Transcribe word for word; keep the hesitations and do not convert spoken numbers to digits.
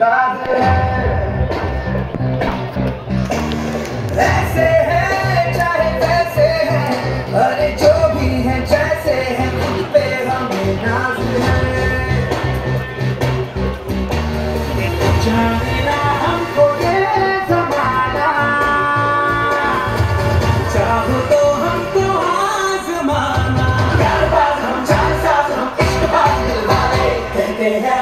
अंदाज है। ऐसे है चाहे वैसे है, अरे जो भी है जैसे है, खुद पे हमें नाज है। जाने ना हमको ये ज़माना, चाहो तो हमको आज़माना। प्यार बाज़ हम, जान साज़ हम, इश्क बाज़ दिल वाले, कहते हैं